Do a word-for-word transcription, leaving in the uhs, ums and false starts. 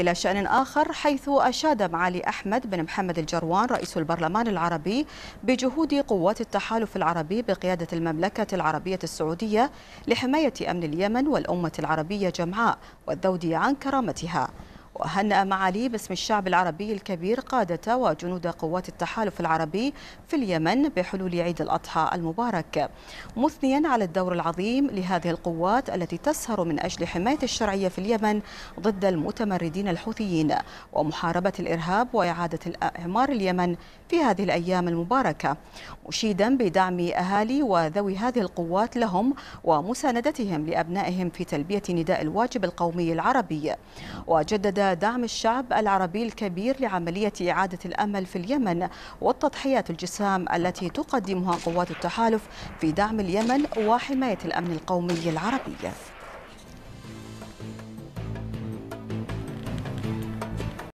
إلى شأن آخر، حيث أشاد معالي أحمد بن محمد الجروان رئيس البرلمان العربي بجهود قوات التحالف العربي بقيادة المملكة العربية السعودية لحماية أمن اليمن والأمة العربية جمعاء والذود عن كرامتها. وهنأ معالي باسم الشعب العربي الكبير قادة وجنود قوات التحالف العربي في اليمن بحلول عيد الأضحى المبارك، مثنيا على الدور العظيم لهذه القوات التي تسهر من أجل حماية الشرعية في اليمن ضد المتمردين الحوثيين ومحاربة الإرهاب وإعادة إعمار اليمن في هذه الأيام المباركة، مشيدا بدعم أهالي وذوي هذه القوات لهم ومساندتهم لأبنائهم في تلبية نداء الواجب القومي العربي. وجدد دعم الشعب العربي الكبير لعملية إعادة الأمل في اليمن والتضحيات الجسام التي تقدمها قوات التحالف في دعم اليمن وحماية الأمن القومي العربي.